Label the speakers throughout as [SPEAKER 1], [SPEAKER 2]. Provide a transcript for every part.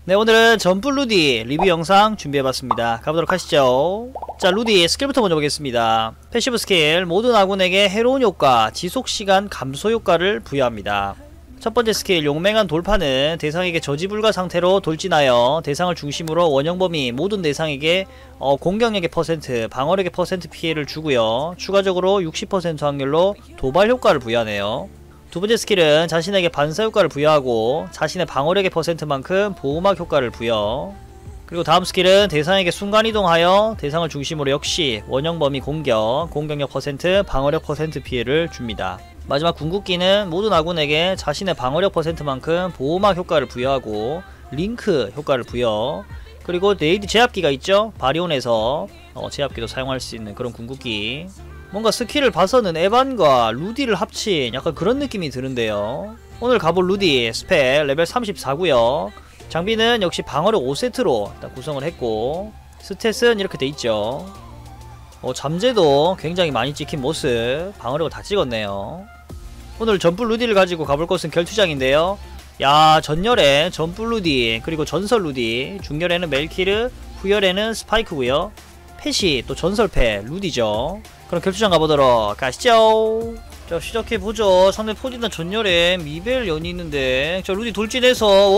[SPEAKER 1] 네, 오늘은 점프 루디 리뷰 영상 준비해봤습니다. 가보도록 하시죠. 자, 루디 스킬부터 먼저 보겠습니다. 패시브 스킬, 모든 아군에게 해로운 효과, 지속시간 감소 효과를 부여합니다. 첫 번째 스킬, 용맹한 돌파는 대상에게 저지불가 상태로 돌진하여 대상을 중심으로 원형 범위 모든 대상에게 공격력의 %, 방어력의 % 피해를 주고요. 추가적으로 60% 확률로 도발 효과를 부여하네요. 두 번째 스킬은 자신에게 반사 효과를 부여하고 자신의 방어력의 %만큼 보호막 효과를 부여. 그리고 다음 스킬은 대상에게 순간이동하여 대상을 중심으로 역시 원형 범위 공격력 %, 방어력 % 피해를 줍니다. 마지막 궁극기는 모든 아군에게 자신의 방어력 %만큼 보호막 효과를 부여하고 링크 효과를 부여. 그리고 레이드 제압기가 있죠? 바리온에서 제압기도 사용할 수 있는 그런 궁극기. 뭔가 스킬을 봐서는 에반과 루디를 합친 약간 그런 느낌이 드는데요. 오늘 가볼 루디 스펙 레벨 34구요 장비는 역시 방어력 5세트로 일단 구성을 했고 스탯은 이렇게 돼있죠. 잠재도 굉장히 많이 찍힌 모습, 방어력을 다 찍었네요. 오늘 점프 루디를 가지고 가볼 곳은 결투장인데요. 야, 전열에 점프 루디, 그리고 전설 루디, 중열에는 멜키르, 후열에는 스파이크고요 펫이 또 전설펫 루디죠. 그럼 결투장 가보도록 가시죠. 자, 시작해보죠. 상대 포지나 전열에 미벨 연이 있는데 자, 루디 돌진해서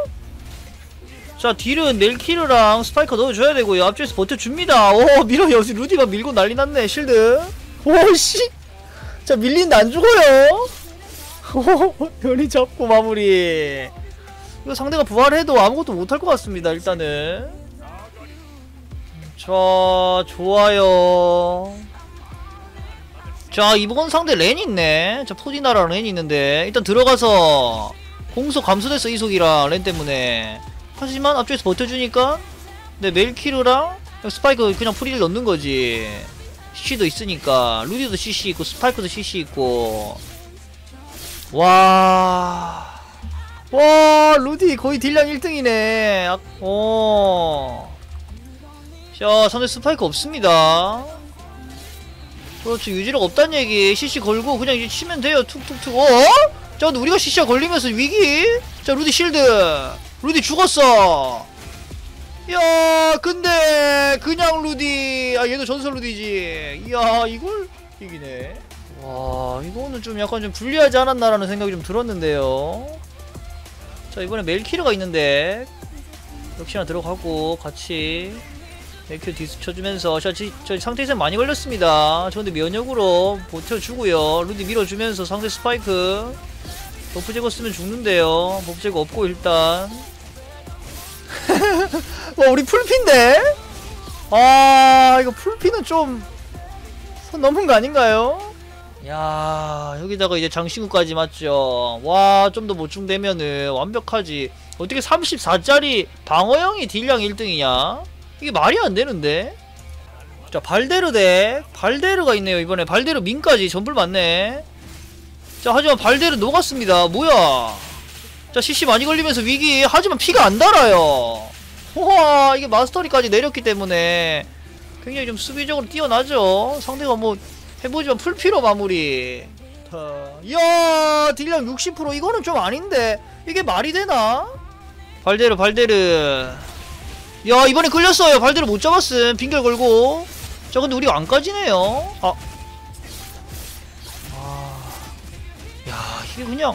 [SPEAKER 1] 자, 딜은 멜키르랑 스파이커 넣어줘야 되고요. 앞쪽에서 버텨줍니다. 밀어요. 루디가 밀고 난리 났네. 실드. 오씨. 자, 밀린다. 안 죽어요. 연이 잡고 마무리. 이거 상대가 부활해도 아무것도 못할 것 같습니다. 일단은. 자, 좋아요. 자, 이번 상대 렌 있네. 자, 포디나랑 렌 있는데 일단 들어가서 공속 감소됐어. 이속이랑 렌 때문에. 하지만 앞쪽에서 버텨주니까 네, 멜키르랑 스파이크 그냥 프리를 넣는거지. CC도 있으니까. 루디도 CC 있고 스파이크도 CC 있고. 와 루디 거의 딜량 1등이네 자, 상대 스파이크 없습니다. 그렇죠. 유지력 없단 얘기. CC 걸고 그냥 이제 치면 돼요. 툭툭툭. 자, 근데 우리가 CC가 걸리면서 위기? 자, 루디 실드. 루디 죽었어. 야, 근데 그냥 루디. 아, 얘도 전설 루디지. 이야, 이걸 이기네. 와, 이거는 좀 약간 좀 불리하지 않았나라는 생각이 좀 들었는데요. 자, 이번에 멜키르가 있는데 역시나 들어가고 같이 멜키르 디스 쳐주면서 저 상태에서 많이 걸렸습니다. 저 근데 면역으로 버텨주고요. 루디 밀어주면서 상대 스파이크 버프 제거 쓰면 죽는데요. 버프 제거 없고 일단 와, 우리 풀피인데? 아, 이거 풀피는 좀 선 넘은 거 아닌가요? 야, 여기다가 이제 장신구까지 맞죠. 와, 좀 더 보충되면은 완벽하지. 어떻게 34짜리 방어형이 딜량 1등이냐? 이게 말이 안 되는데? 자, 발데르 덱. 발데르가 있네요. 이번에 발데르 민까지 전불 맞네. 자, 하지만 발데르 녹았습니다. 뭐야? 자, CC 많이 걸리면서 위기. 하지만 피가 안 달아요. 우와, 이게 마스터리까지 내렸기 때문에 굉장히 좀 수비적으로 뛰어나죠. 상대가 뭐 해보지만 풀피로 마무리. 이야, 딜량 60%. 이거는 좀 아닌데 이게 말이 되나? 발데르. 야, 이번에 끌렸어요. 발데르 못 잡았음. 빙결 걸고. 자, 근데 우리가 안 까지네요. 야, 이게 그냥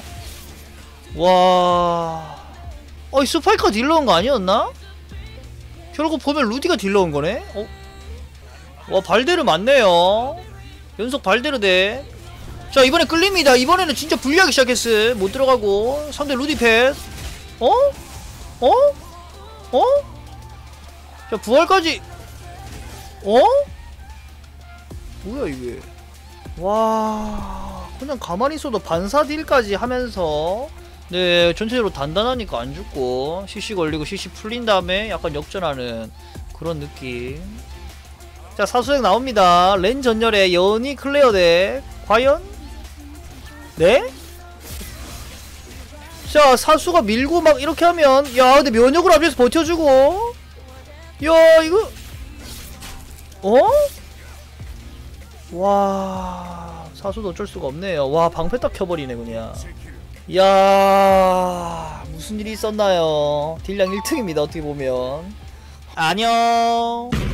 [SPEAKER 1] 와. 이 스파이크가 딜러온 거 아니었나? 결국 보면 루디가 딜러온 거네? 와, 발데르 맞네요. 연속 발데르 대. 자, 이번에 끌립니다. 이번에는 진짜 불리하기 시작했어. 못 들어가고. 상대 루디 펫. 자, 부활까지. 뭐야 이게. 와, 그냥 가만히 있어도 반사 딜까지 하면서 네, 전체적으로 단단하니까 안 죽고 CC 걸리고 CC 풀린 다음에 약간 역전하는 그런 느낌. 자, 사수액 나옵니다. 렌 전열에 연이 클레어 덱. 과연? 네? 자, 사수가 밀고 막 이렇게 하면 야, 근데 면역으로 앞에서 버텨주고. 야, 이거 와, 사수도 어쩔 수가 없네요. 와, 방패 딱 켜버리네 그냥. 이야, 무슨 일이 있었나요? 딜량 1등입니다 어떻게 보면. 안녕.